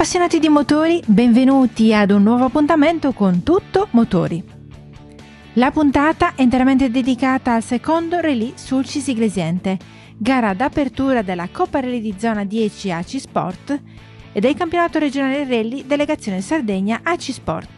appassionati di motori, benvenuti ad un nuovo appuntamento con Tutto Motori. La puntata è interamente dedicata al secondo Rally Sulcis Iglesiente, gara d'apertura della Coppa Rally di Zona 10 AC Sport e del campionato regionale Rally Delegazione Sardegna AC Sport.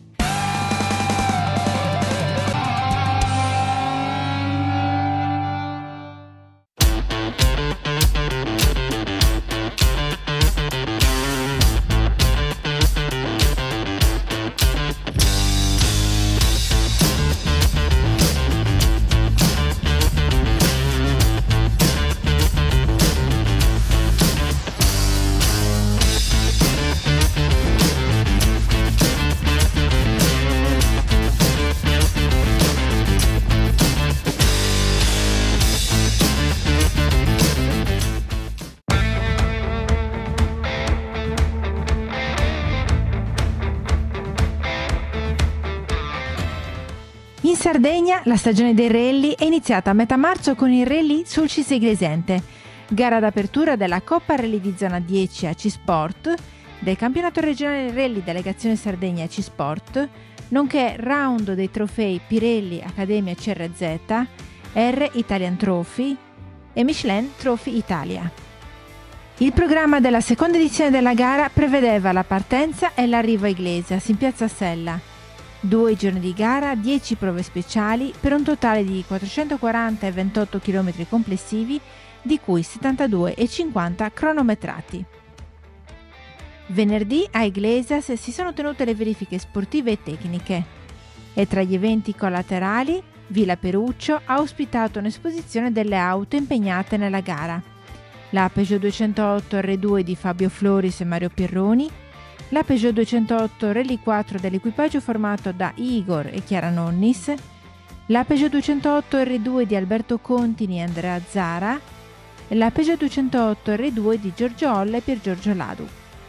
In Sardegna la stagione dei rally è iniziata a metà marzo con il Rally Sulcis Iglesiente, gara d'apertura della Coppa Rally di Zona 10 AC Sport, del campionato regionale Rally Delegazione Sardegna AC Sport, nonché round dei trofei Pirelli Accademia CRZ, R Italian Trophy e Michelin Trophy Italia. Il programma della seconda edizione della gara prevedeva la partenza e l'arrivo a Iglesias in piazza Sella. 2 giorni di gara, 10 prove speciali per un totale di 440,28 km complessivi, di cui 72,50 cronometrati. Venerdì a Iglesias si sono tenute le verifiche sportive e tecniche e tra gli eventi collaterali Villa Peruccio ha ospitato un'esposizione delle auto impegnate nella gara: la Peugeot 208 R2 di Fabio Floris e Mario Pirroni, la Peugeot 208 Rally 4 dell'equipaggio formato da Igor e Chiara Nonnis, la Peugeot 208 R2 di Alberto Contini e Andrea Zara e la Peugeot 208 R2 di Giorgio Olla e Pier Giorgio Ladu.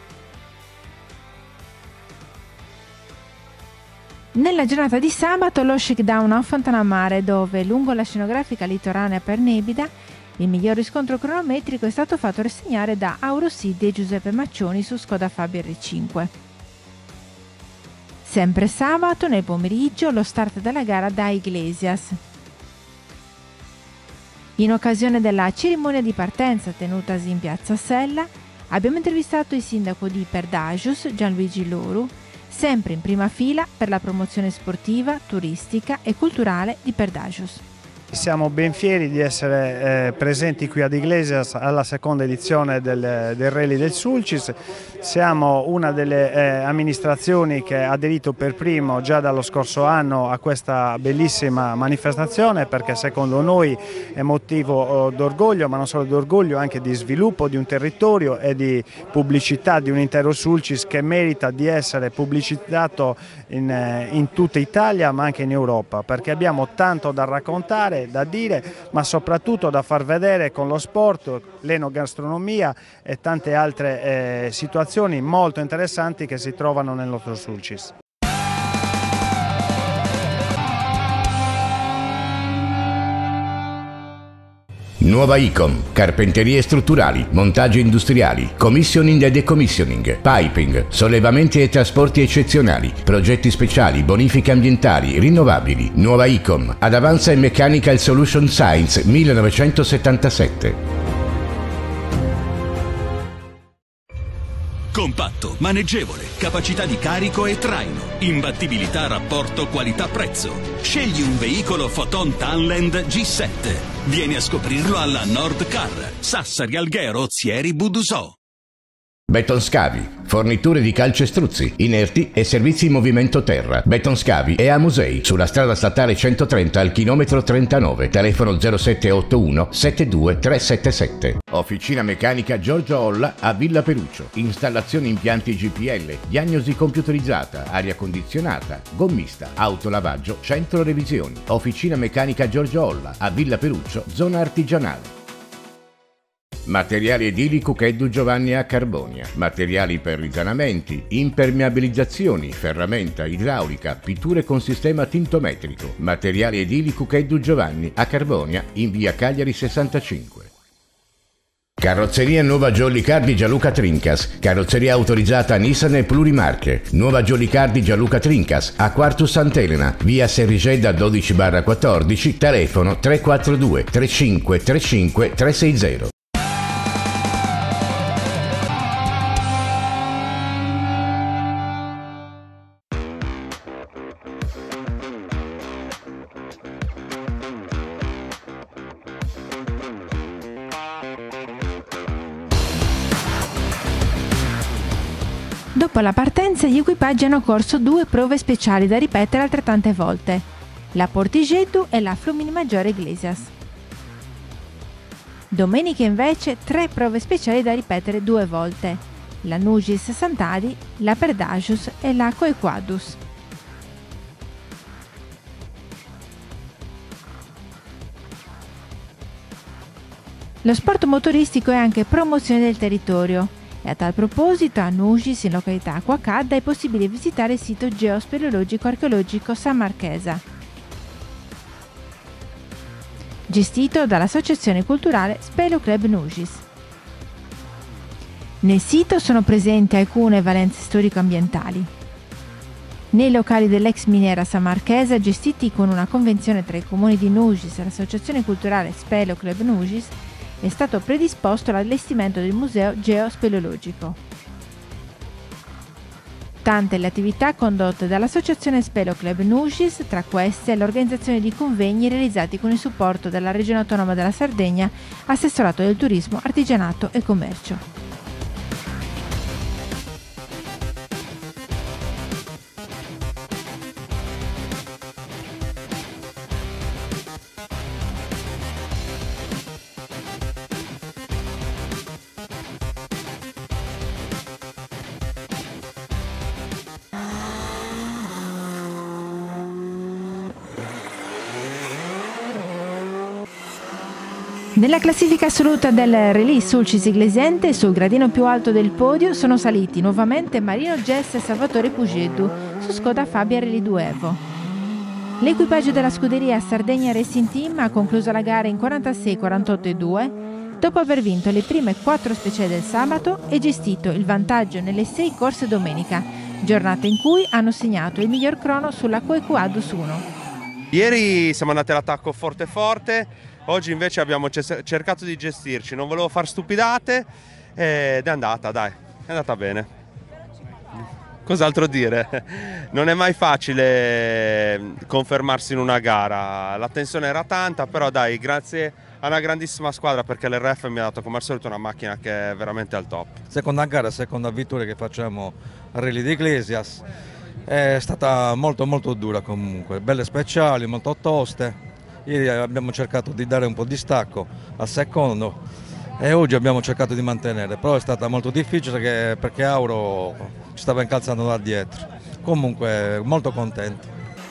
Nella giornata di sabato lo shakedown a Fontanamare, dove lungo la scenografica litoranea Pernebida il miglior riscontro cronometrico è stato fatto rassegnare da Auro Sidi e Giuseppe Maccioni su Skoda Fabia R5. Sempre sabato, nel pomeriggio, lo start della gara da Iglesias. In occasione della cerimonia di partenza tenutasi in piazza Sella, abbiamo intervistato il sindaco di Perdagius, Gianluigi Loru, sempre in prima fila per la promozione sportiva, turistica e culturale di Perdagius. Siamo ben fieri di essere presenti qui ad Iglesias alla seconda edizione del Rally del Sulcis. Siamo una delle amministrazioni che ha aderito per primo già dallo scorso anno a questa bellissima manifestazione, perché secondo noi è motivo d'orgoglio, ma non solo d'orgoglio, anche di sviluppo di un territorio e di pubblicità di un intero Sulcis che merita di essere pubblicizzato in tutta Italia ma anche in Europa, perché abbiamo tanto da raccontare, da dire, ma soprattutto da far vedere con lo sport, l'enogastronomia e tante altre situazioni molto interessanti che si trovano nel nostro Sulcis. Nuova Icom, carpenterie strutturali, montaggi industriali, commissioning e decommissioning, piping, sollevamenti e trasporti eccezionali, progetti speciali, bonifiche ambientali, rinnovabili. Nuova Icom, ad Avanza e Mechanical Solution Science 1977. Compatto, maneggevole, capacità di carico e traino, imbattibilità rapporto qualità-prezzo. Scegli un veicolo Photon Townland G7. Vieni a scoprirlo alla Nord Car, Sassari Alghero, Ozieri Budusò. Betonscavi, forniture di calcestruzzi, inerti e servizi in movimento terra. Betonscavi è a Musei, sulla strada statale 130 al chilometro 39, telefono 0781 72377. Officina meccanica Giorgio Olla a Villa Peruccio, installazione impianti GPL, diagnosi computerizzata, aria condizionata, gommista, autolavaggio, centro revisioni. Officina meccanica Giorgio Olla a Villa Peruccio, zona artigianale. Materiali edili Cucchetto Giovanni a Carbonia. Materiali per risanamenti, impermeabilizzazioni, ferramenta, idraulica, pitture con sistema tintometrico. Materiali edili Cucchetto Giovanni a Carbonia in via Cagliari 65. Carrozzeria Nuova Jolly Car di Gianluca Trincas, carrozzeria autorizzata Nissan e plurimarche. Nuova Jolly Car di Gianluca Trincas, a Quartus Sant'Elena, via Serrigedda 12/14, telefono 342 35 35 360. Dopo la partenza gli equipaggi hanno corso 2 prove speciali da ripetere altrettante volte, la Portigetto e la Flumini-Maggiore Iglesias. Domenica invece 3 prove speciali da ripetere 2 volte, la Nugis Sant'Adi, la Perdagius e la Coequadus. Lo sport motoristico è anche promozione del territorio. E a tal proposito, a Nugis, in località Acquacadda, è possibile visitare il sito geospeleologico archeologico San Marchesa, gestito dall'Associazione Culturale Spelo Club Nugis. Nel sito sono presenti alcune valenze storico-ambientali. Nei locali dell'ex miniera San Marchesa, gestiti con una convenzione tra i comuni di Nugis e l'Associazione Culturale Spelo Club Nugis, è stato predisposto l'allestimento del museo geospeleologico. Tante le attività condotte dall'Associazione Spelo Club Nugis, tra queste l'organizzazione di convegni realizzati con il supporto della Regione Autonoma della Sardegna, Assessorato del Turismo, Artigianato e Commercio. Nella classifica assoluta del Rally Sulcis Iglesiente, sul gradino più alto del podio sono saliti nuovamente Marino Gess e Salvatore Pugedu su Skoda Fabia Rally 2 Evo. L'equipaggio della scuderia Sardegna Racing Team ha concluso la gara in 46, 48 e 2, dopo aver vinto le prime 4 speciali del sabato e gestito il vantaggio nelle 6 corse domenica, giornata in cui hanno segnato il miglior crono sulla Coequadus 1. Ieri siamo andati all'attacco forte. Oggi invece abbiamo cercato di gestirci, non volevo far stupidate ed è andata bene. Cos'altro dire? Non è mai facile confermarsi in una gara, la tensione era tanta, però dai, grazie a una grandissima squadra perché l'RF mi ha dato come al solito una macchina che è veramente al top. Seconda gara, seconda vittoria che facciamo a Rally di Iglesias, è stata molto dura comunque, belle speciali, molto toste. Ieri abbiamo cercato di dare un po' di stacco al secondo e oggi abbiamo cercato di mantenere, però è stata molto difficile perché Auro ci stava incalzando da dietro. Comunque molto contenti.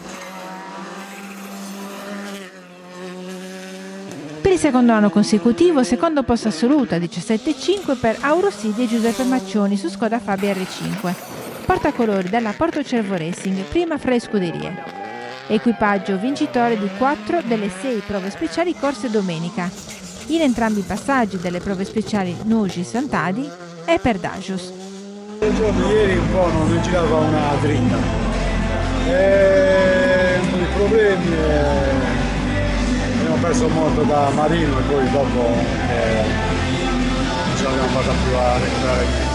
Per il secondo anno consecutivo, secondo posto assoluto a 17,5 per Auro Sidi e Giuseppe Maccioni su Skoda Fabia R5, portacolori della Portocervo Racing, prima fra le scuderie. Equipaggio vincitore di 4 delle 6 prove speciali corse domenica, in entrambi i passaggi delle prove speciali Nugis Sant'Adi e Perdagius. Il giorno ieri un po' non girava una dritta, i problemi abbiamo perso molto da Marino e poi dopo non ce l'abbiamo fatta più a recuperare niente.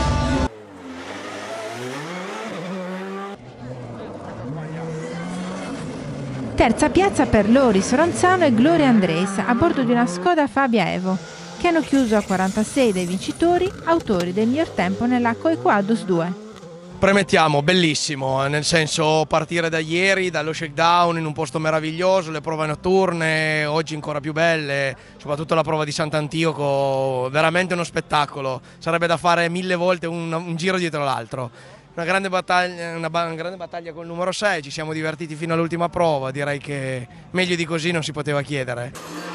Terza piazza per Lori Soranzano e Gloria Andres a bordo di una Skoda Fabia Evo, che hanno chiuso a 46 dei vincitori, autori del miglior tempo nella Coequadus 2. Premettiamo, bellissimo, nel senso partire da ieri, dallo shakedown in un posto meraviglioso, le prove notturne, oggi ancora più belle, soprattutto la prova di Sant'Antioco, veramente uno spettacolo, sarebbe da fare 1000 volte un giro dietro l'altro. Una grande battaglia col numero 6, ci siamo divertiti fino all'ultima prova, direi che meglio di così non si poteva chiedere.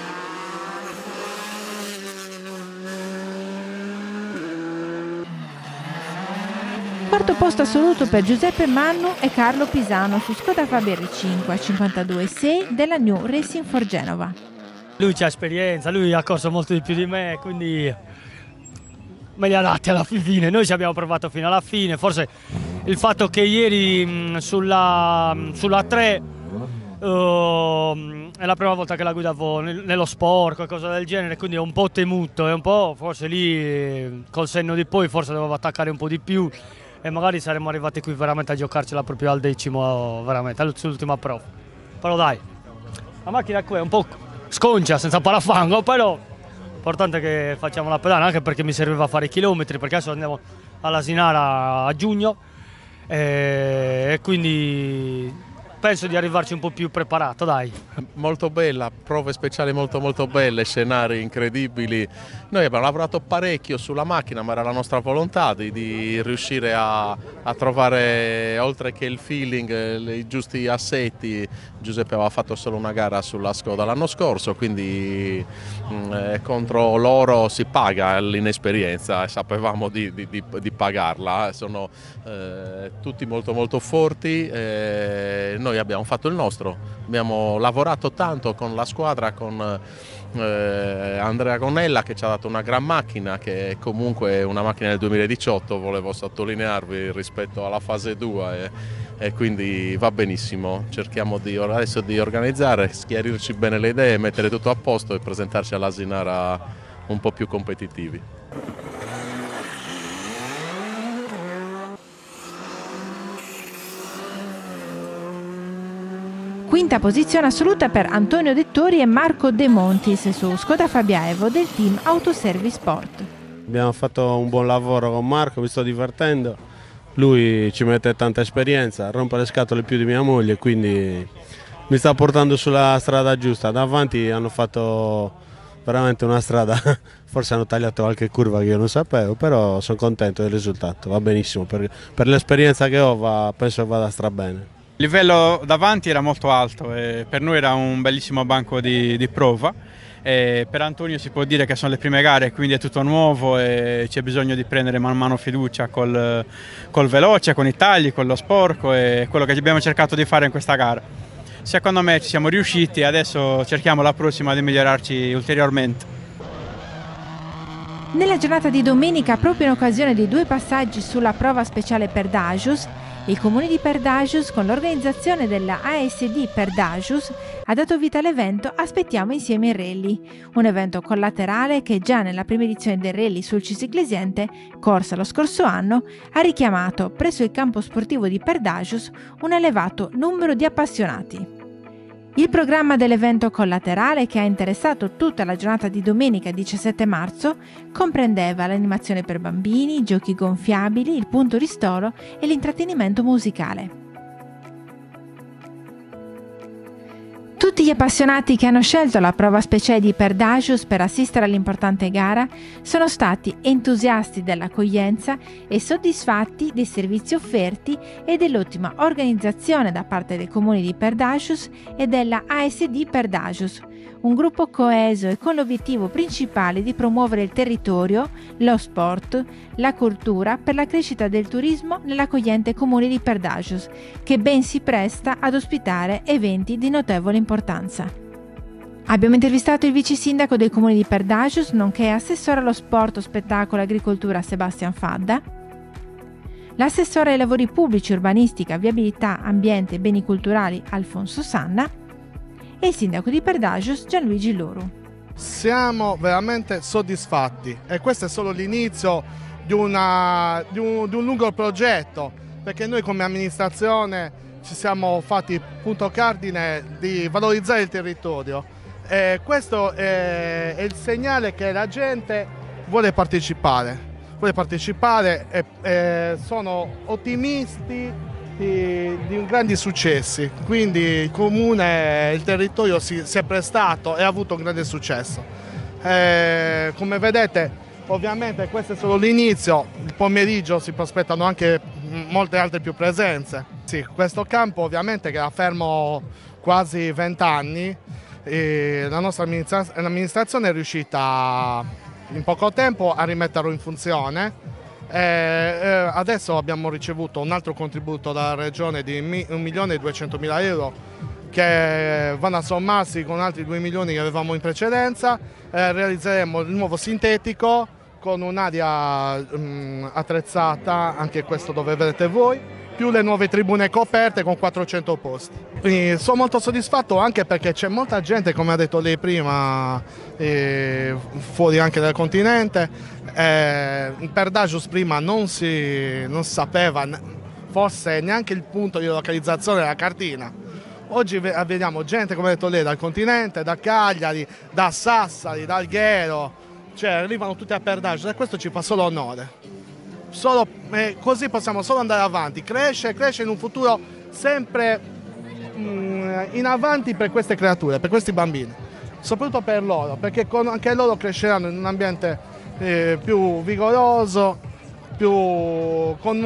Quarto posto assoluto per Giuseppe Mannu e Carlo Pisano su Skoda Fabia R5 a 52,6 della New Racing for Genova. Lui c'ha esperienza, lui ha corso molto di più di me, quindi meglio adatti alla fine. Noi ci abbiamo provato fino alla fine, forse il fatto che ieri sulla 3 è la prima volta che la guidavo nello sport, qualcosa del genere, quindi è un po' temuto, è un po', forse lì col senno di poi forse dovevo attaccare un po' di più e magari saremmo arrivati qui veramente a giocarcela proprio al decimo, veramente, sull'ultima prova. Però dai, la macchina qui è un po' sconcia, senza parafango, però l'importante è che facciamo la pedana, anche perché mi serviva fare i chilometri, perché adesso andiamo all'Asinara a giugno e quindi penso di arrivarci un po' più preparato, dai. Molto bella, prove speciali molto belle, scenari incredibili. Noi abbiamo lavorato parecchio sulla macchina, ma era la nostra volontà di riuscire a trovare, oltre che il feeling, i giusti assetti. Giuseppe aveva fatto solo una gara sulla Skoda l'anno scorso, quindi contro loro si paga l'inesperienza e sapevamo di pagarla. Sono tutti molto forti. Noi abbiamo fatto il nostro, abbiamo lavorato tanto con la squadra, con Andrea Gonnella che ci ha dato una gran macchina, che è comunque una macchina del 2018, volevo sottolinearvi, rispetto alla fase 2 e quindi va benissimo. Cerchiamo adesso di organizzare, schiarirci bene le idee, mettere tutto a posto e presentarci all'Asinara un po' più competitivi. Quinta posizione assoluta per Antonio Dettori e Marco De Montis su Skoda Fabia Evo del team Autoservice Sport. Abbiamo fatto un buon lavoro con Marco, mi sto divertendo, lui ci mette tanta esperienza, rompe le scatole più di mia moglie, quindi mi sta portando sulla strada giusta. Davanti hanno fatto veramente una strada, forse hanno tagliato qualche curva che io non sapevo, però sono contento del risultato, va benissimo, per l'esperienza che ho penso che vada strabene. Il livello davanti era molto alto e per noi era un bellissimo banco di prova. E per Antonio si può dire che sono le prime gare, quindi è tutto nuovo e c'è bisogno di prendere man mano fiducia col veloce, con i tagli, con lo sporco, e quello che abbiamo cercato di fare in questa gara. Secondo me ci siamo riusciti e adesso cerchiamo la prossima di migliorarci ulteriormente. Nella giornata di domenica, proprio in occasione di 2 passaggi sulla prova speciale Perdagius, il Comune di Perdagius, con l'organizzazione della ASD Perdagius, ha dato vita all'evento Aspettiamo insieme il rally, un evento collaterale che già nella prima edizione del rally Sulcis Iglesiente, corsa lo scorso anno, ha richiamato presso il campo sportivo di Perdagius un elevato numero di appassionati. Il programma dell'evento collaterale, che ha interessato tutta la giornata di domenica 17 marzo, comprendeva l'animazione per bambini, i giochi gonfiabili, il punto ristoro e l'intrattenimento musicale. Tutti gli appassionati che hanno scelto la prova speciale di Perdagius per assistere all'importante gara sono stati entusiasti dell'accoglienza e soddisfatti dei servizi offerti e dell'ottima organizzazione da parte del Comune di Perdagius e della ASD Perdagius, un gruppo coeso e con l'obiettivo principale di promuovere il territorio, lo sport, la cultura per la crescita del turismo nell'accogliente Comune di Perdagius, che ben si presta ad ospitare eventi di notevole importanza. Abbiamo intervistato il vice sindaco del Comune di Perdagius, nonché assessore allo sport, spettacolo e agricoltura Sebastian Fadda, l'assessore ai lavori pubblici, urbanistica, viabilità, ambiente e beni culturali Alfonso Sanna e il sindaco di Perdagius Gianluigi Loru. Siamo veramente soddisfatti e questo è solo l'inizio di un lungo progetto, perché noi come amministrazione ci siamo fatti punto cardine di valorizzare il territorio e questo è il segnale che la gente vuole partecipare e sono ottimisti di grandi successi, quindi il comune, il territorio si è prestato e ha avuto un grande successo. Come vedete, ovviamente questo è solo l'inizio, il pomeriggio si prospettano anche molte altre più presenze. Sì, questo campo ovviamente che era fermo quasi 20 anni, e la nostra amministrazione è riuscita in poco tempo a rimetterlo in funzione. Adesso abbiamo ricevuto un altro contributo dalla regione di 1.200.000 euro che vanno a sommarsi con altri 2 milioni che avevamo in precedenza. Realizzeremo il nuovo sintetico con un'area attrezzata, anche questo dove vedete voi, più le nuove tribune coperte con 400 posti. Quindi sono molto soddisfatto anche perché c'è molta gente, come ha detto lei prima, fuori anche dal continente. Per Dagius prima non si sapeva forse neanche il punto di localizzazione della cartina. Oggi vediamo gente, come ha detto lei, dal continente, da Cagliari, da Sassari, da Alghero, cioè arrivano tutti a Perdagius e questo ci fa solo onore. Così possiamo solo andare avanti, cresce in un futuro sempre in avanti per queste creature, per questi bambini, soprattutto per loro, perché anche loro cresceranno in un ambiente più vigoroso, con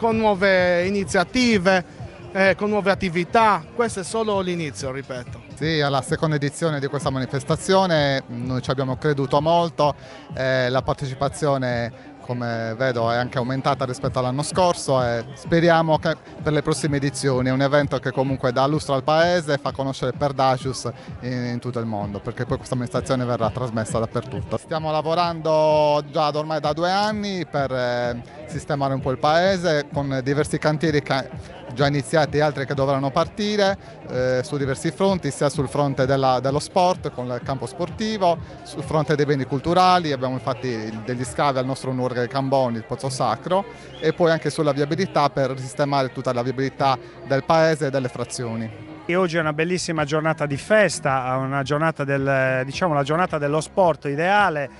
nuove iniziative, con nuove attività. Questo è solo l'inizio, ripeto. Sì, alla seconda edizione di questa manifestazione noi ci abbiamo creduto molto, la partecipazione, come vedo, è anche aumentata rispetto all'anno scorso e speriamo che per le prossime edizioni è un evento che comunque dà lustro al paese e fa conoscere Perdagius in tutto il mondo, perché poi questa amministrazione verrà trasmessa dappertutto. Stiamo lavorando già ormai da 2 anni per sistemare un po' il paese con diversi cantieri già iniziati e altri che dovranno partire su diversi fronti, sia sul fronte dello sport con il campo sportivo, sul fronte dei beni culturali, abbiamo infatti degli scavi al nostro Nurghe Camboni, il Pozzo Sacro, e poi anche sulla viabilità per sistemare tutta la viabilità del paese e delle frazioni. E oggi è una bellissima giornata di festa, una giornata la giornata dello sport ideale,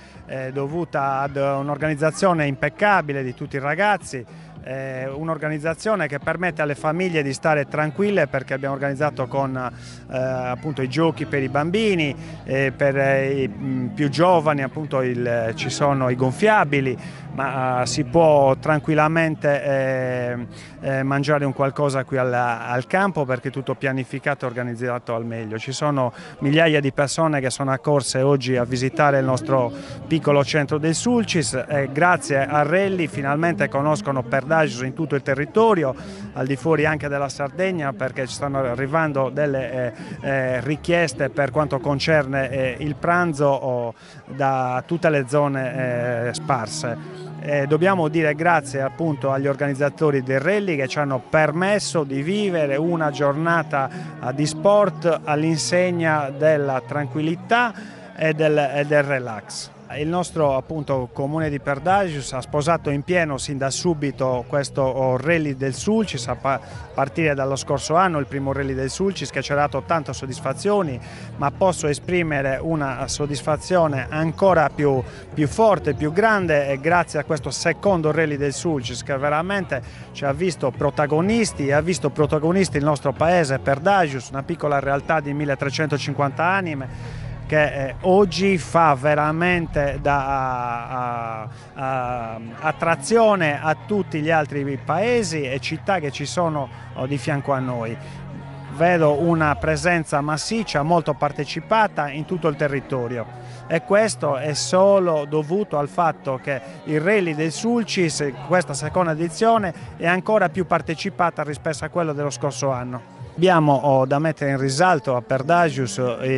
dovuta ad un'organizzazione impeccabile di tutti i ragazzi, un'organizzazione che permette alle famiglie di stare tranquille, perché abbiamo organizzato con appunto i giochi per i bambini, per i più giovani appunto ci sono i gonfiabili, ma si può tranquillamente mangiare un qualcosa qui al campo, perché è tutto pianificato e organizzato al meglio. Ci sono migliaia di persone che sono accorse oggi a visitare il nostro piccolo centro del Sulcis e grazie a Rally finalmente conoscono Perdagius in tutto il territorio, al di fuori anche della Sardegna, perché ci stanno arrivando delle richieste per quanto concerne il pranzo da tutte le zone sparse. Dobbiamo dire grazie appunto agli organizzatori del rally che ci hanno permesso di vivere una giornata di sport all'insegna della tranquillità e del relax. Il nostro appunto comune di Perdagius ha sposato in pieno sin da subito questo rally del Sulcis, a partire dallo scorso anno, il primo rally del Sulcis che ci ha dato tante soddisfazioni, ma posso esprimere una soddisfazione ancora più forte, più grande grazie a questo secondo rally del Sulcis che veramente ci ha visto protagonisti e ha visto protagonisti il nostro paese, Perdagius, una piccola realtà di 1350 anime, che oggi fa veramente da attrazione a tutti gli altri paesi e città che ci sono di fianco a noi. Vedo una presenza massiccia, molto partecipata in tutto il territorio e questo è solo dovuto al fatto che il Rally del Sulcis, questa seconda edizione, è ancora più partecipata rispetto a quello dello scorso anno. Abbiamo da mettere in risalto a Perdagius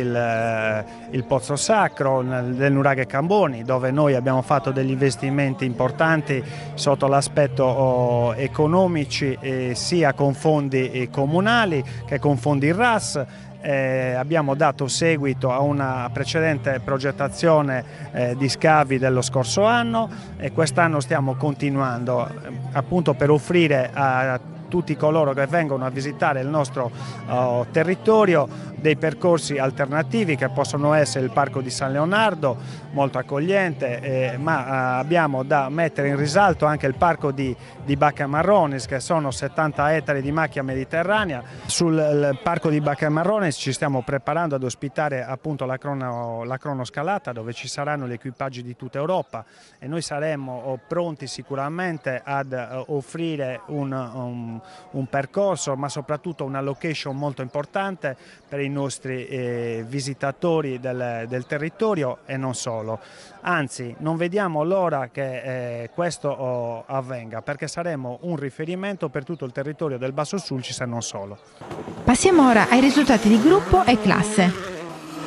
il Pozzo Sacro del Nuraghe Camboni, dove noi abbiamo fatto degli investimenti importanti sotto l'aspetto economici, sia con fondi comunali che con fondi RAS. Abbiamo dato seguito a una precedente progettazione di scavi dello scorso anno e quest'anno stiamo continuando appunto per offrire a tutti coloro che vengono a visitare il nostro territorio dei percorsi alternativi che possono essere il Parco di San Leonardo, molto accogliente, ma abbiamo da mettere in risalto anche il Parco di Bacca Marronis, che sono 70 ettari di macchia mediterranea. Sul Parco di Bacca Marronis ci stiamo preparando ad ospitare appunto la cronoscalata, dove ci saranno gli equipaggi di tutta Europa e noi saremo pronti sicuramente ad offrire un percorso, ma soprattutto una location molto importante per i nostri visitatori del territorio e non solo. Anzi, non vediamo l'ora che questo avvenga, perché saremo un riferimento per tutto il territorio del Basso Sulcis e non solo. Passiamo ora ai risultati di gruppo e classe.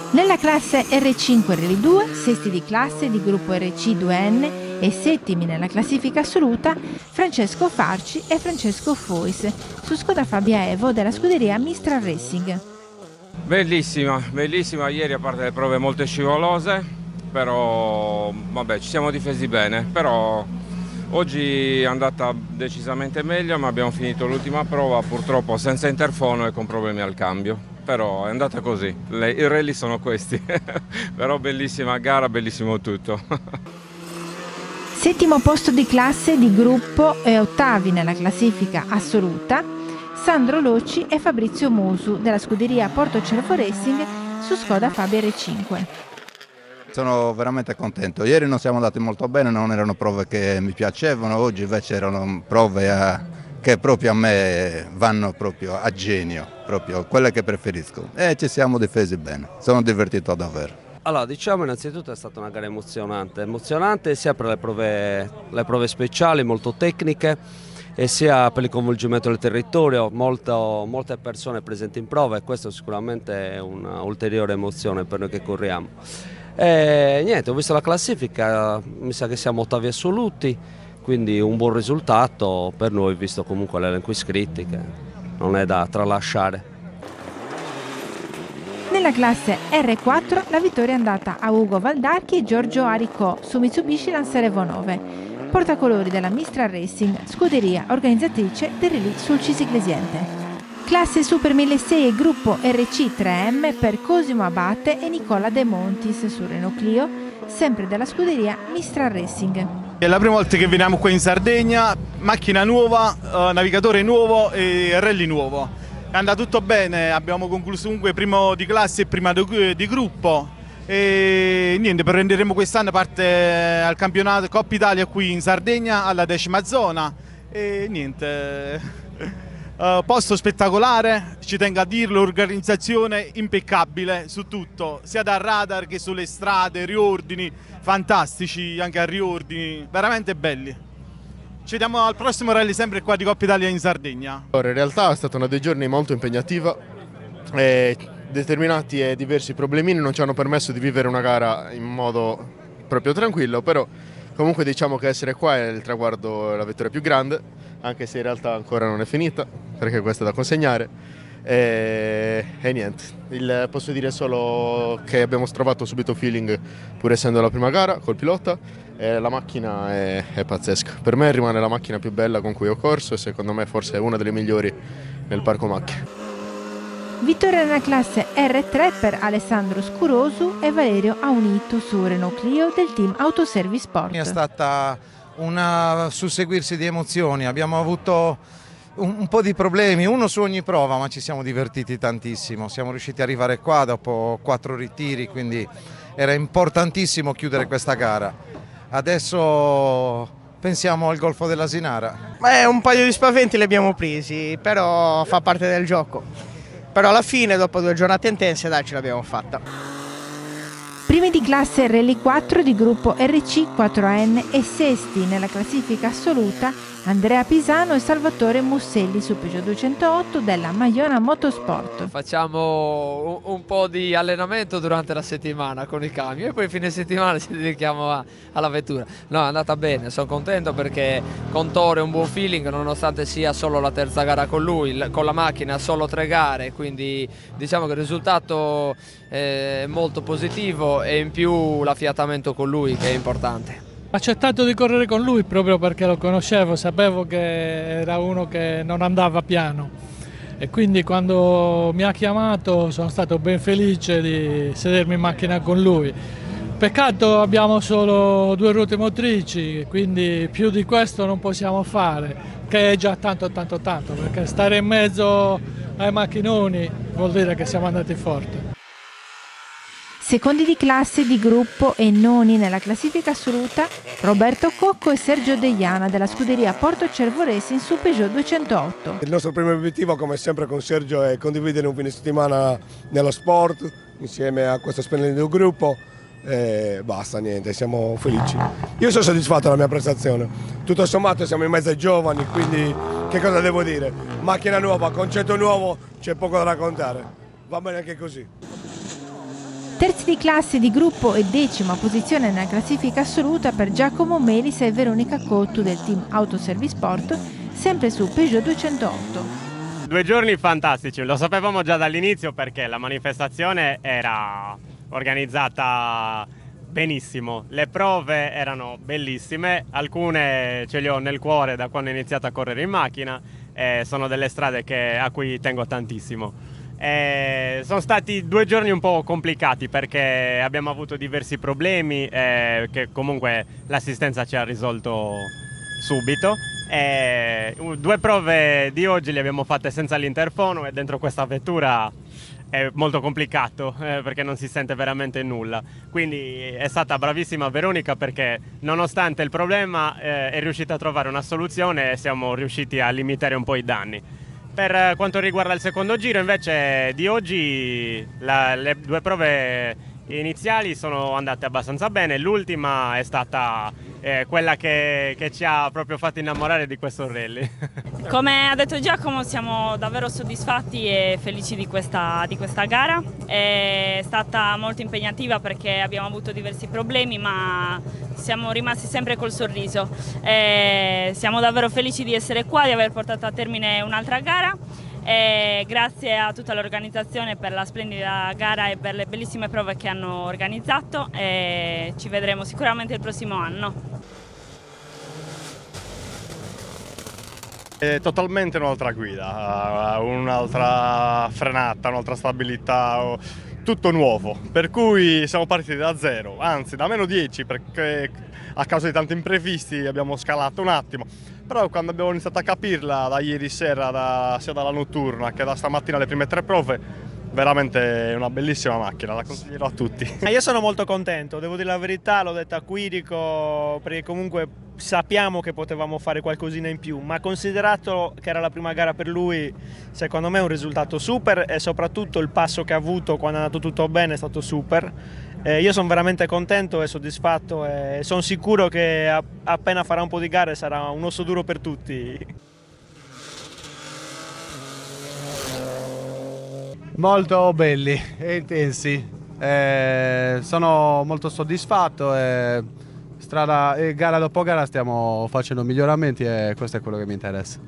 Nella classe R5 Rally 2, sesti di classe di gruppo RC 2N e settimi nella classifica assoluta Francesco Farci e Francesco Fois su Skoda Fabia Evo della scuderia Mistral Racing. Bellissima, bellissima ieri, a parte le prove molto scivolose, però vabbè, ci siamo difesi bene, però oggi è andata decisamente meglio, ma abbiamo finito l'ultima prova purtroppo senza interfono e con problemi al cambio. Però è andata così, i rally sono questi, però bellissima gara, bellissimo tutto. Settimo posto di classe di gruppo e ottavi nella classifica assoluta Sandro Locci e Fabrizio Musu della scuderia Porto Cervo Racing su Skoda Fabia R5. Sono veramente contento, ieri non siamo andati molto bene, non erano prove che mi piacevano, oggi invece erano prove che proprio a me vanno proprio a genio, proprio quelle che preferisco, e ci siamo difesi bene, sono divertito davvero. Allora, diciamo innanzitutto è stata una gara emozionante sia per le prove speciali molto tecniche e sia per il coinvolgimento del territorio, molte persone presenti in prova, e questo sicuramente è un'ulteriore emozione per noi che corriamo. E niente, ho visto la classifica, mi sa che siamo ottavi assoluti, quindi un buon risultato per noi visto comunque l'elenco iscritti, che non è da tralasciare. Nella classe R4 la vittoria è andata a Ugo Valdarchi e Giorgio Aricò su Mitsubishi Lancer Evo 9, portacolori della Mistral Racing, scuderia organizzatrice del Rally Sulcis Iglesiente. Classe Super 1600 e gruppo RC 3M per Cosimo Abate e Nicola De Montis su Renault Clio, sempre della scuderia Mistral Racing. È la prima volta che veniamo qua in Sardegna, macchina nuova, navigatore nuovo e rally nuovo. È andato tutto bene, abbiamo concluso comunque primo di classe e prima di gruppo e niente, prenderemo quest'anno parte al campionato Coppa Italia qui in Sardegna alla 10ª zona e niente. Posto spettacolare, ci tengo a dirlo, organizzazione impeccabile su tutto, sia dal radar che sulle strade, riordini fantastici, anche a riordini veramente belli. Ci vediamo al prossimo rally sempre qua di Coppa Italia in Sardegna. In realtà è stata una dei giorni molto impegnativa e determinati e diversi problemini non ci hanno permesso di vivere una gara in modo proprio tranquillo, però comunque diciamo che essere qua è il traguardo, la vittoria più grande, anche se in realtà ancora non è finita, perché questa è da consegnare. E niente, posso dire solo che abbiamo trovato subito feeling pur essendo la prima gara col pilota e la macchina è pazzesca. Per me rimane la macchina più bella con cui ho corso e secondo me forse è una delle migliori nel parco macchine. Vittoria nella classe R3 per Alessandro Scurosu e Valerio Aunito su Renault Clio del team Autoservice Sport. È stata un susseguirsi di emozioni, abbiamo avuto un po' di problemi, uno su ogni prova, ma ci siamo divertiti tantissimo, siamo riusciti ad arrivare qua dopo 4 ritiri, quindi era importantissimo chiudere questa gara. Adesso pensiamo al Golfo dell'Asinara. Un paio di spaventi li abbiamo presi, però fa parte del gioco. Però alla fine, dopo 2 giornate intense, dai, ce l'abbiamo fatta. Primi di classe Rally 4 di gruppo RC 4N e sesti nella classifica assoluta Andrea Pisano e Salvatore Musselli su Peugeot 208 della Maiona Motorsport. Facciamo un po' di allenamento durante la settimana con i camion e poi fine settimana ci dedichiamo alla vettura. No, è andata bene, sono contento perché con Toro è un buon feeling nonostante sia solo la terza gara con lui, con la macchina solo 3 gare, quindi diciamo che il risultato è molto positivo e in più l'affiatamento con lui che è importante. Ho accettato di correre con lui proprio perché lo conoscevo, sapevo che era uno che non andava piano e quindi quando mi ha chiamato sono stato ben felice di sedermi in macchina con lui. Peccato abbiamo solo 2 ruote motrici, quindi più di questo non possiamo fare, che è già tanto perché stare in mezzo ai macchinoni vuol dire che siamo andati forte. Secondi di classe di gruppo e noni nella classifica assoluta Roberto Cocco e Sergio Deiana della scuderia Porto Cervo Racing su Peugeot 208. Il nostro primo obiettivo, come sempre con Sergio, è condividere un fine settimana nello sport insieme a questo splendido gruppo e basta, niente, siamo felici. Io sono soddisfatto della mia prestazione, tutto sommato siamo in mezzo ai giovani, quindi che cosa devo dire? Macchina nuova, concetto nuovo, c'è poco da raccontare, va bene anche così. Terzi di classe di gruppo e 10ª posizione nella classifica assoluta per Giacomo Melis e Veronica Cottu del team Autoservice Sport, sempre su Peugeot 208. 2 giorni fantastici, lo sapevamo già dall'inizio perché la manifestazione era organizzata benissimo, le prove erano bellissime, alcune ce le ho nel cuore da quando ho iniziato a correre in macchina, sono delle strade a cui tengo tantissimo. Sono stati 2 giorni un po' complicati perché abbiamo avuto diversi problemi che comunque l'assistenza ci ha risolto subito. 2 prove di oggi le abbiamo fatte senza l'interfono e dentro questa vettura è molto complicato perché non si sente veramente nulla, quindi è stata bravissima Veronica perché nonostante il problema è riuscita a trovare una soluzione e siamo riusciti a limitare un po' i danni. Per quanto riguarda il secondo giro invece di oggi le 2 prove iniziali sono andate abbastanza bene, l'ultima è stata quella che ci ha proprio fatto innamorare di questo rally. Come ha detto Giacomo, siamo davvero soddisfatti e felici di questa gara. È stata molto impegnativa perché abbiamo avuto diversi problemi, ma siamo rimasti sempre col sorriso. Siamo davvero felici di essere qua, di aver portato a termine un'altra gara. Grazie a tutta l'organizzazione per la splendida gara e per le bellissime prove che hanno organizzato, e ci vedremo sicuramente il prossimo anno. È totalmente un'altra guida, un'altra frenata, un'altra stabilità, tutto nuovo, per cui siamo partiti da zero, anzi da -10 perché a causa di tanti imprevisti abbiamo scalato un attimo, però quando abbiamo iniziato a capirla da ieri sera, sia dalla notturna che da stamattina le prime 3 prove, veramente una bellissima macchina, la consiglierò a tutti. Io sono molto contento, devo dire la verità, l'ho detta a Quirico perché comunque sappiamo che potevamo fare qualcosina in più, ma considerato che era la prima gara per lui, secondo me è un risultato super e soprattutto il passo che ha avuto quando è andato tutto bene è stato super. Io sono veramente contento e soddisfatto e sono sicuro che appena farà un po' di gare sarà un osso duro per tutti. Molto belli e intensi, sono molto soddisfatto e gara dopo gara stiamo facendo miglioramenti e questo è quello che mi interessa.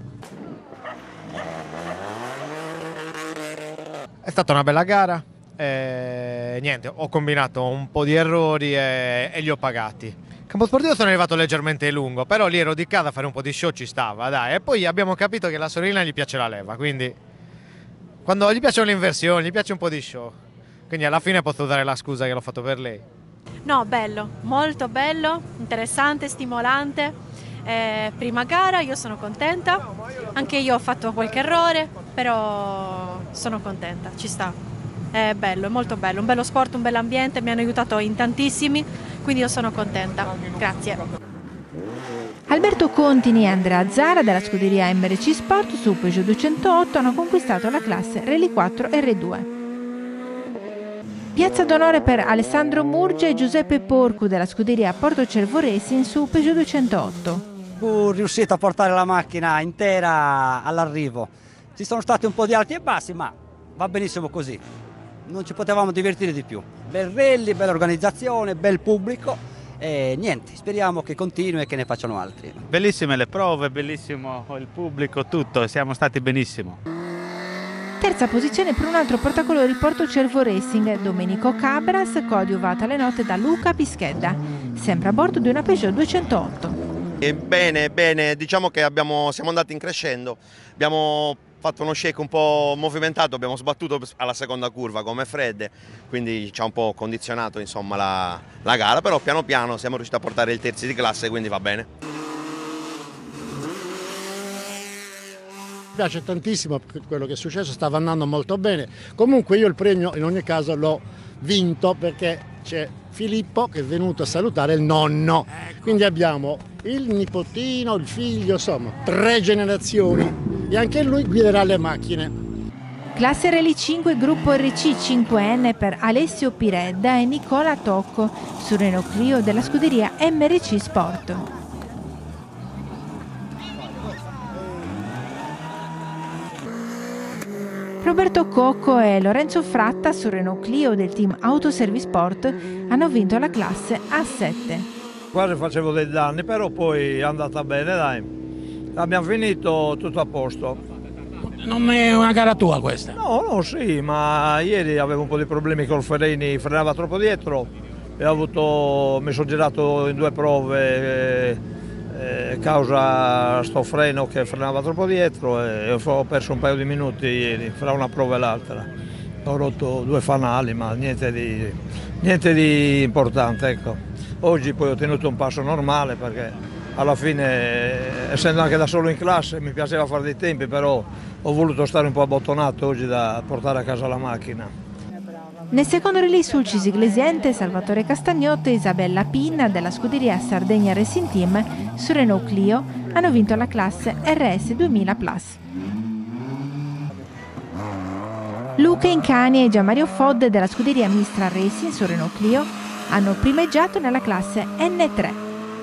È stata una bella gara, niente, ho combinato un po' di errori e li ho pagati. Campo sportivo sono arrivato leggermente lungo, però lì ero di casa a fare un po' di show, ci stava, dai. E poi abbiamo capito che la sorellina gli piace la leva, quindi quando gli piacciono le inversioni, gli piace un po' di show, quindi alla fine posso dare la scusa che l'ho fatto per lei. No, bello, molto bello, interessante, stimolante. Prima gara, io sono contenta, anche io ho fatto qualche errore, però sono contenta, ci sta. È bello, è molto bello, un bello sport, un bell'ambiente, mi hanno aiutato in tantissimi, quindi io sono contenta. Grazie. Alberto Contini e Andrea Zara della scuderia MRC Sport su Peugeot 208 hanno conquistato la classe Rally 4 R2. Piazza d'onore per Alessandro Murgia e Giuseppe Porcu della scuderia Porto Cervo Racing su Peugeot 208. Riuscito a portare la macchina intera all'arrivo. Ci sono stati un po' di alti e bassi, ma va benissimo così. Non ci potevamo divertire di più. Bel rally, bella organizzazione, bel pubblico. E niente, speriamo che continui e che ne facciano altri. Bellissime le prove, bellissimo il pubblico, tutto, siamo stati benissimo. Terza posizione per un altro portacolori Porto Cervo Racing, Domenico Cabras, coadiuvato alle note da Luca Pischedda, sempre a bordo di una Peugeot 208. Bene, diciamo che siamo andati in crescendo, abbiamo fatto uno shake un po' movimentato, abbiamo sbattuto alla seconda curva come fredde, quindi ci ha un po' condizionato insomma la gara, però piano piano siamo riusciti a portare il terzi di classe, quindi va bene. Mi piace tantissimo quello che è successo, stava andando molto bene, comunque io il premio in ogni caso l'ho vinto perché c'è Filippo che è venuto a salutare il nonno, quindi abbiamo il nipotino, il figlio, insomma 3 generazioni e anche lui guiderà le macchine. Classe Rally 5 gruppo RC 5N per Alessio Piredda e Nicola Tocco su Renault Clio della scuderia MRC Sport. Roberto Cocco e Lorenzo Fratta su Renault Clio del team Autoservice Sport hanno vinto la classe A7. Quasi facevo dei danni, però poi è andata bene, dai. Abbiamo finito tutto a posto. Non è una gara tua questa? No, sì, ma ieri avevo un po' di problemi col freni, frenava troppo dietro e mi sono girato in 2 prove causa sto freno che frenava troppo dietro e ho perso un paio di minuti ieri fra una prova e l'altra. Ho rotto 2 fanali, ma niente di importante, ecco. Oggi poi ho tenuto un passo normale perché alla fine, essendo anche da solo in classe, mi piaceva fare dei tempi, però ho voluto stare un po' abbottonato oggi da portare a casa la macchina. Nel secondo release sul Cisiglesiente, Salvatore Castagnotte e Isabella Pinna della scuderia Sardegna Racing Team su Renault Clio hanno vinto la classe RS 2000 Plus. Luca Incani e Gianmario Fodde della scuderia Mistral Racing su Renault Clio hanno primeggiato nella classe N3.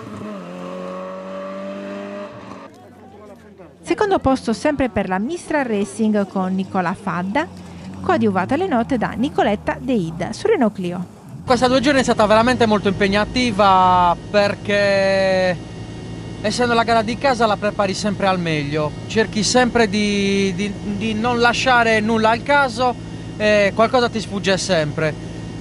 Secondo posto sempre per la Mistral Racing con Nicola Fadda, coadiuvata alle note da Nicoletta De Ida su Renault Clio. Questa 2 giorni è stata veramente molto impegnativa perché essendo la gara di casa la prepari sempre al meglio, cerchi sempre di non lasciare nulla al caso, qualcosa ti sfugge sempre.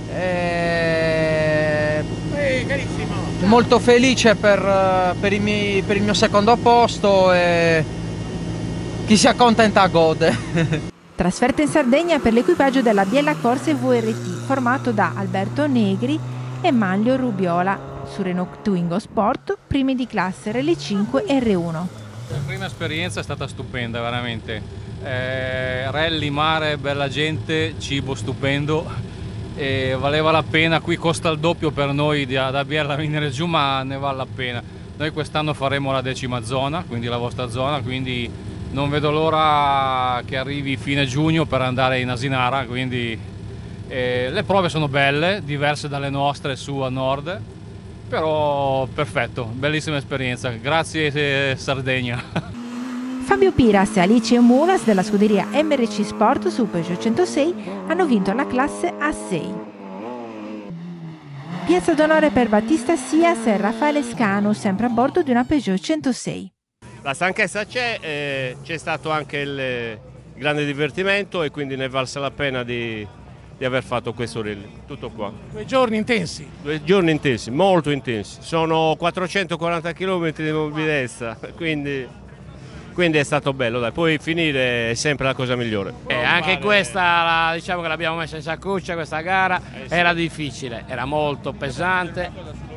Molto felice per il mio secondo posto e chi si accontenta gode. Trasferta in Sardegna per l'equipaggio della Biella Corse VRT, formato da Alberto Negri e Manlio Rubiola su Renault Twingo Sport, primi di classe RL5 e R1. La prima esperienza è stata stupenda, veramente. Rally, mare, bella gente, cibo stupendo. E valeva la pena, qui costa il doppio per noi da Biella venire giù, ma ne vale la pena. Noi quest'anno faremo la 10ª zona, quindi la vostra zona, quindi non vedo l'ora che arrivi fine giugno per andare in Asinara, quindi le prove sono belle, diverse dalle nostre su a nord, però perfetto, bellissima esperienza, grazie Sardegna. Fabio Piras e Alice Mulas della scuderia MRC Sport su Peugeot 106 hanno vinto la classe A6. Piazza d'onore per Battista Sias e Raffaele Scanu, sempre a bordo di una Peugeot 106. La stanchezza c'è stato anche il grande divertimento e quindi ne valse la pena di aver fatto questo rally. Tutto qua. 2 giorni intensi? 2 giorni intensi, molto intensi. Sono 440 km di mobilezza, quindi è stato bello. Dai. Poi finire è sempre la cosa migliore. Anche questa, diciamo che l'abbiamo messa in saccuccia, questa gara era difficile, era molto pesante,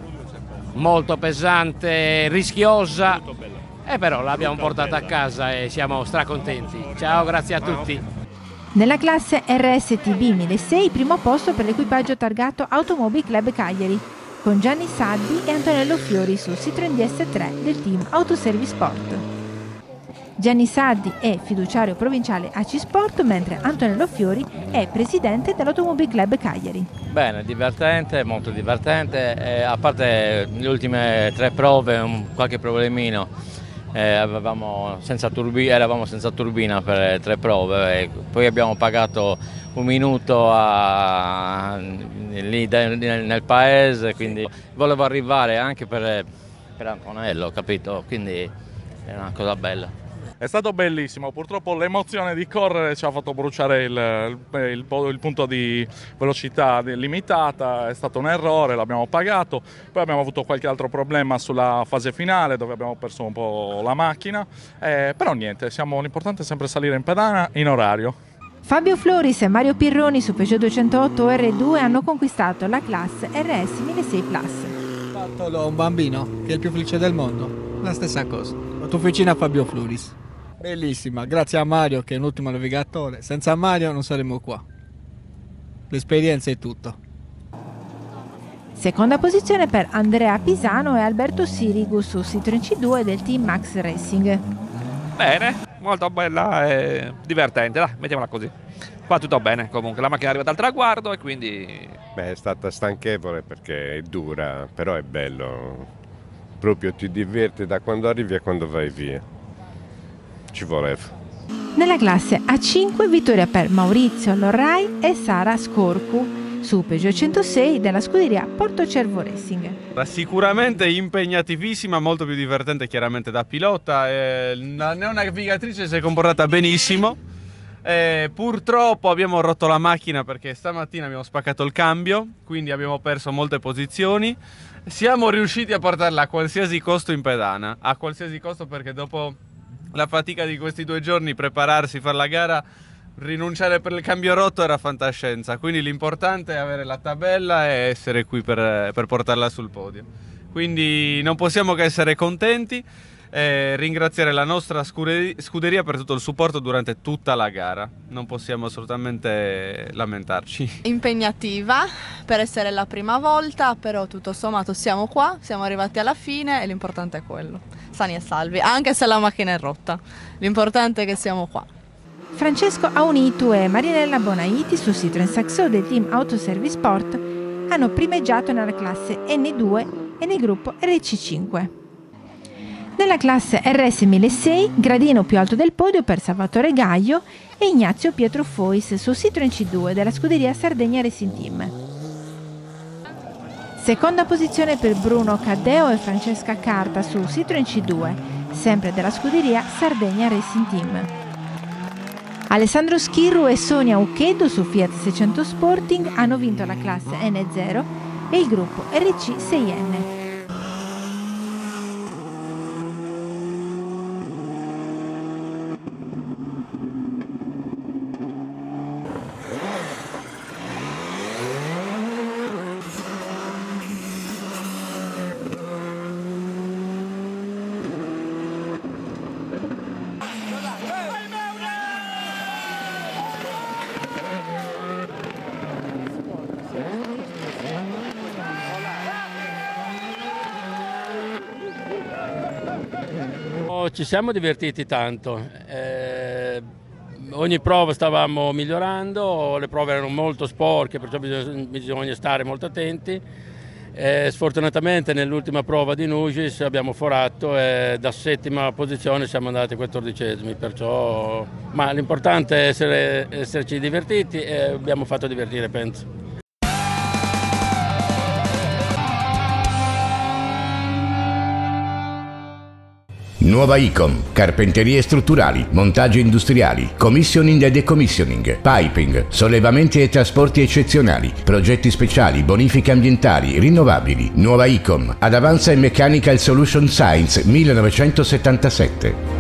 rischiosa. Però l'abbiamo portata a casa e siamo stracontenti. Ciao, grazie a tutti. Nella classe RSTB 1006 primo posto per l'equipaggio targato Automobile Club Cagliari, con Gianni Saddi e Antonello Fiori su Citroën DS3 del team Autoservice Sport. Gianni Saddi è fiduciario provinciale AC Sport, mentre Antonello Fiori è presidente dell'Automobile Club Cagliari. Bene, divertente, molto divertente, a parte le ultime 3 prove, qualche problemino. Eravamo senza turbina per 3 prove, e poi abbiamo pagato 1 minuto lì nel paese, quindi volevo arrivare anche per Antonello, capito? Quindi è una cosa bella. È stato bellissimo, purtroppo l'emozione di correre ci ha fatto bruciare il punto di velocità limitata, è stato un errore, l'abbiamo pagato, poi abbiamo avuto qualche altro problema sulla fase finale dove abbiamo perso un po' la macchina, però niente, l'importante è sempre salire in pedana in orario. Fabio Floris e Mario Pirroni su Peugeot 208 R2 hanno conquistato la classe RS 1006 Plus. Ho fatto da un bambino che è il più felice del mondo, la stessa cosa, la tua vicina Fabio Floris. Bellissima, grazie a Mario che è un ottimo navigatore, senza Mario non saremmo qua. L'esperienza è tutto. Seconda posizione per Andrea Pisano e Alberto Sirigu su Citroën C2 del team Max Racing. Bene, molto bella e divertente, dai, mettiamola così. Qua tutto bene, comunque la macchina è arrivata al traguardo e quindi... Beh, è stata stanchevole perché è dura, però è bello. Proprio ti diverti da quando arrivi a quando vai via. Ci voleva. Nella classe A5 vittoria per Maurizio Lorrai e Sara Scorcu su Peugeot 106 della scuderia Portocervo Racing. Sicuramente impegnativissima, molto più divertente chiaramente da pilota. La neonavigatrice si è comportata benissimo. Purtroppo abbiamo rotto la macchina perché stamattina abbiamo spaccato il cambio, quindi abbiamo perso molte posizioni. Siamo riusciti a portarla a qualsiasi costo in pedana, a qualsiasi costo, perché dopo la fatica di questi 2 giorni, prepararsi, fare la gara, rinunciare per il cambio rotto era fantascienza. Quindi l'importante è avere la tabella e essere qui per portarla sul podio. Quindi non possiamo che essere contenti e ringraziare la nostra scuderia per tutto il supporto durante tutta la gara. Non possiamo assolutamente lamentarci. Impegnativa per essere la prima volta, però tutto sommato siamo qua, siamo arrivati alla fine e l'importante è quello, sani e salvi, anche se la macchina è rotta. L'importante è che siamo qua. Francesco Aunitu e Marinella Bonaiti su Citroën Saxo del team Autoservice Sport hanno primeggiato nella classe N2 e nel gruppo RC5. Nella classe RS 1006, gradino più alto del podio per Salvatore Gaio e Ignazio Pietro Fois su Citroën C2 della scuderia Sardegna Racing Team. Seconda posizione per Bruno Caddeo e Francesca Carta su Citroën C2, sempre della scuderia Sardegna Racing Team. Alessandro Schirru e Sonia Ucchedo su Fiat 600 Sporting hanno vinto la classe N0 e il gruppo RC6N. Ci siamo divertiti tanto, ogni prova stavamo migliorando, le prove erano molto sporche, perciò bisogna stare molto attenti. Sfortunatamente nell'ultima prova di Nugis abbiamo forato e da 7ª posizione siamo andati 14esimi, perciò, ma l'importante è esserci divertiti e abbiamo fatto divertire, penso. Nuova Icom, carpenterie strutturali, montaggi industriali, commissioning e decommissioning, piping, sollevamenti e trasporti eccezionali, progetti speciali, bonifiche ambientali, rinnovabili. Nuova Icom, ad Avanza in Mechanical Solution Science 1977.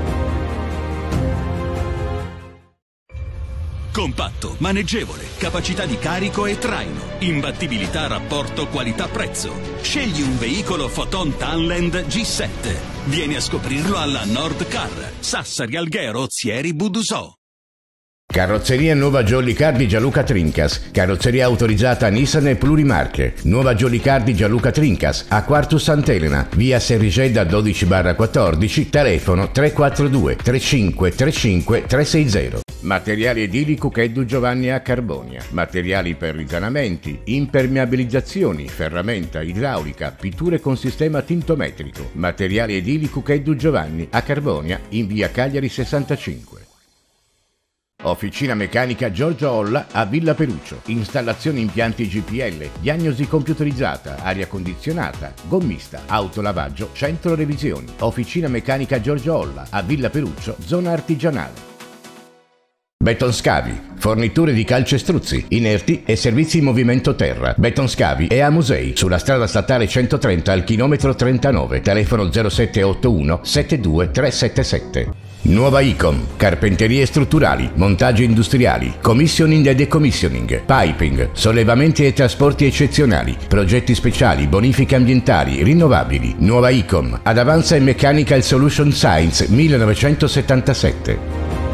Compatto, maneggevole, capacità di carico e traino, imbattibilità rapporto qualità-prezzo. Scegli un veicolo Photon Townland G7. Vieni a scoprirlo alla Nord Car, Sassari Alghero, Zieri Budusò. Carrozzeria Nuova Jolly Car di Gianluca Trincas, carrozzeria autorizzata Nissan e plurimarche. Nuova Jolly Car di Gianluca Trincas, a Quartu Sant'Elena, via Serrigedda 12/14, telefono 342 35 35 360. Materiali edili Cuccheddu Giovanni a Carbonia, materiali per risanamenti, impermeabilizzazioni, ferramenta, idraulica, pitture con sistema tintometrico. Materiali edili Cuccheddu Giovanni a Carbonia, in via Cagliari 65. Officina meccanica Giorgio Olla a Villa Peruccio. Installazione impianti GPL, diagnosi computerizzata, aria condizionata, gommista, autolavaggio, centro revisioni. Officina meccanica Giorgio Olla a Villa Peruccio, zona artigianale. Betonscavi, forniture di calcestruzzi, inerti e servizi in movimento terra. Betonscavi è a Musei, sulla strada statale 130 al chilometro 39, telefono 0781 72 377. Nuova Icom, carpenterie strutturali, montaggi industriali, commissioning e decommissioning, piping, sollevamenti e trasporti eccezionali, progetti speciali, bonifiche ambientali, rinnovabili. Nuova Icom, ad Avanza in Mechanical Solution Science 1977.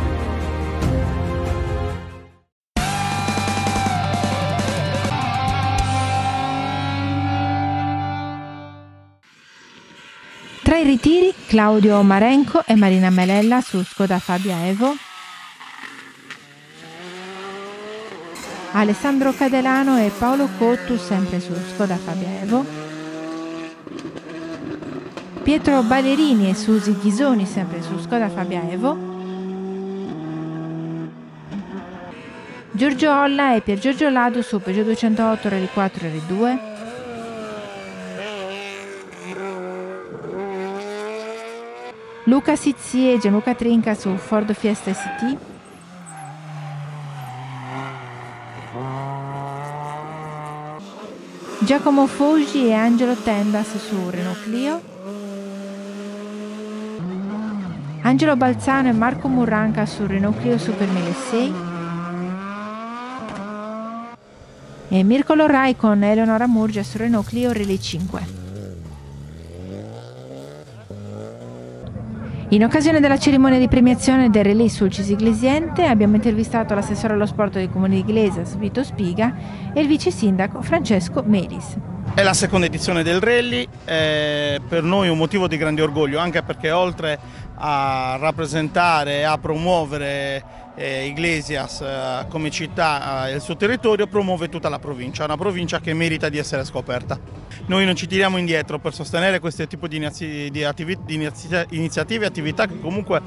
Tra i ritiri, Claudio Marenco e Marina Melella su Skoda Fabia Evo, Alessandro Cadelano e Paolo Cottu sempre su Skoda Fabia Evo, Pietro Ballerini e Susi Ghisoni sempre su Skoda Fabia Evo, Giorgio Olla e Pier Giorgio Lado su Peugeot 208 Rally 4 e Rally 2. Luca Sizzi e Gianluca Trinca su Ford Fiesta ST. Giacomo Foggi e Angelo Tendas su Renault Clio. Angelo Balzano e Marco Murranca su Renault Clio Super 1006. E Mirko Lorrai con Eleonora Murgia su Renault Clio Rally 5. In occasione della cerimonia di premiazione del Rally Sulcis Iglesiente abbiamo intervistato l'assessore allo sport del comune di Iglesias, Vito Spiga, e il vice sindaco Francesco Melis. È la seconda edizione del rally, è per noi un motivo di grande orgoglio, anche perché oltre a rappresentare e a promuovere Iglesias come città e il suo territorio, promuove tutta la provincia, una provincia che merita di essere scoperta. Noi non ci tiriamo indietro per sostenere questo tipo di iniziative e attività che comunque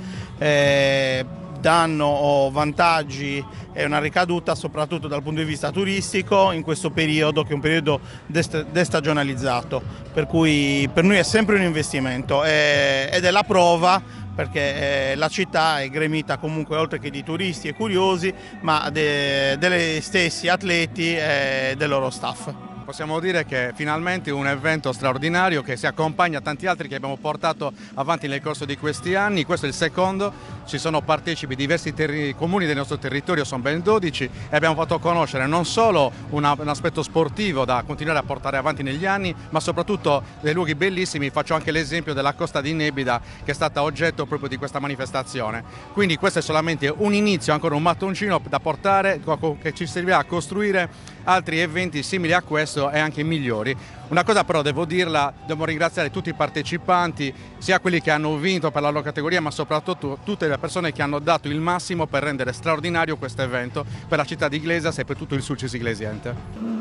danno vantaggi e una ricaduta soprattutto dal punto di vista turistico in questo periodo, che è un periodo destagionalizzato, per cui per noi è sempre un investimento ed è la prova, perché la città è gremita comunque oltre che di turisti e curiosi, ma degli stessi atleti e del loro staff. Possiamo dire che finalmente un evento straordinario che si accompagna a tanti altri che abbiamo portato avanti nel corso di questi anni. Questo è il secondo, ci sono partecipi diversi comuni del nostro territorio, sono ben 12, e abbiamo fatto conoscere non solo un aspetto sportivo da continuare a portare avanti negli anni, ma soprattutto dei luoghi bellissimi. Faccio anche l'esempio della Costa di Nebida, che è stata oggetto proprio di questa manifestazione. Quindi questo è solamente un inizio, ancora un mattoncino da portare, che ci servirà a costruire altri eventi simili a questo e anche migliori. Una cosa però devo dirla, devo ringraziare tutti i partecipanti, sia quelli che hanno vinto per la loro categoria, ma soprattutto tutte le persone che hanno dato il massimo per rendere straordinario questo evento per la città di Iglesias e per tutto il Sulcis Iglesiente.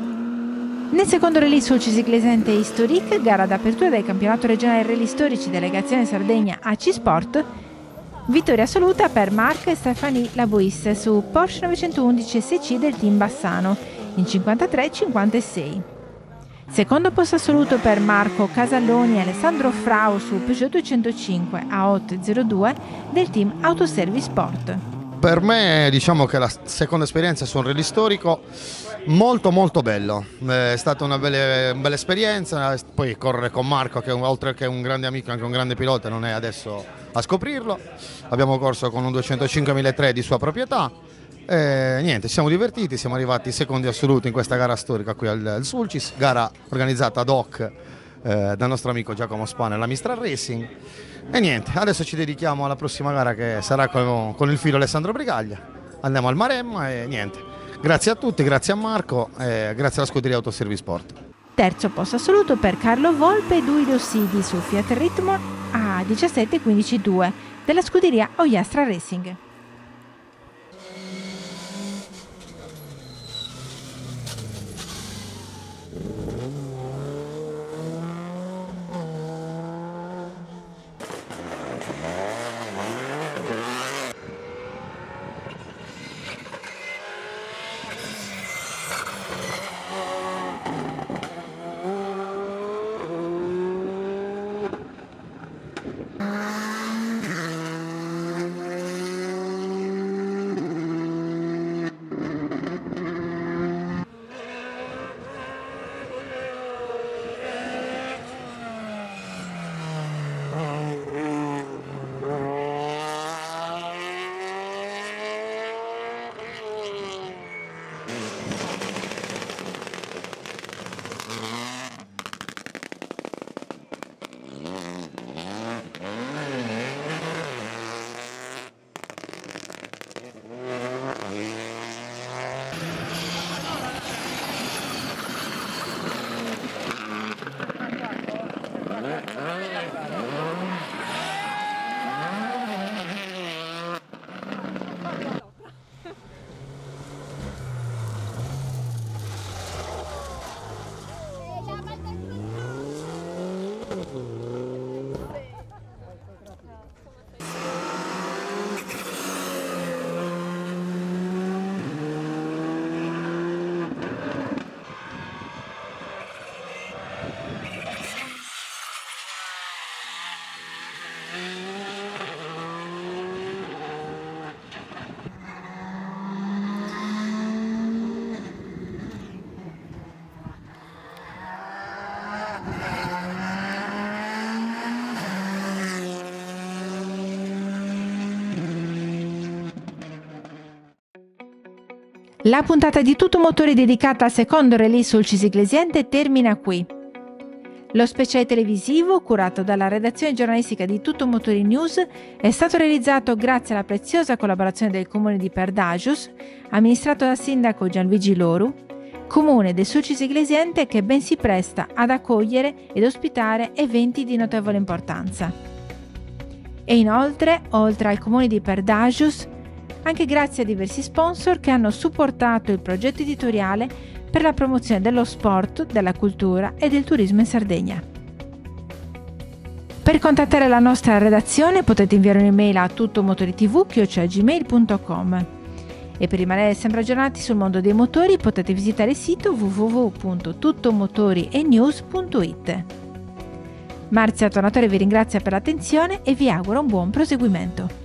Nel secondo Rally Sulcis Iglesiente Historic, gara d'apertura del campionato regionale Rally Storici delegazione Sardegna AC Sport, vittoria assoluta per Marc e Stéphanie Labois su Porsche 911 SC del team Bassano in 53-56. Secondo posto assoluto per Marco Casalloni e Alessandro Frau su Peugeot 205 A802 del team Autoservice Sport. Per me diciamo che la seconda esperienza su un rally storico molto bello, è stata una bella esperienza, poi correre con Marco che oltre che un grande amico anche un grande pilota non è adesso a scoprirlo. Abbiamo corso con un 205 1003 di sua proprietà. Niente, ci siamo divertiti, siamo arrivati secondi assoluti in questa gara storica qui al Sulcis, gara organizzata ad hoc dal nostro amico Giacomo Spana e la Mistral Racing. E niente, adesso ci dedichiamo alla prossima gara che sarà con il filo Alessandro Brigaglia. Andiamo al Maremma e niente. Grazie a tutti, grazie a Marco e grazie alla scuderia Autoservice Sport. Terzo posto assoluto per Carlo Volpe e Duido Sidi su Fiat Ritmo a 17-15-2 della scuderia Ogliastra Racing. La puntata di Tutto Motori dedicata al secondo release sul Cisiglesiente termina qui. Lo speciale televisivo, curato dalla redazione giornalistica di Tutto Motori News, è stato realizzato grazie alla preziosa collaborazione del comune di Perdagius, amministrato dal sindaco Gianluigi Loru, comune del Sulcis-Iglesiente che ben si presta ad accogliere ed ospitare eventi di notevole importanza. E inoltre, oltre al comune di Perdagius, anche grazie a diversi sponsor che hanno supportato il progetto editoriale per la promozione dello sport, della cultura e del turismo in Sardegna. Per contattare la nostra redazione potete inviare un'email a tuttomotoritv@gmail.com e per rimanere sempre aggiornati sul mondo dei motori potete visitare il sito www.tuttomotorienews.it. Marzia Tonatore vi ringrazia per l'attenzione e vi auguro un buon proseguimento.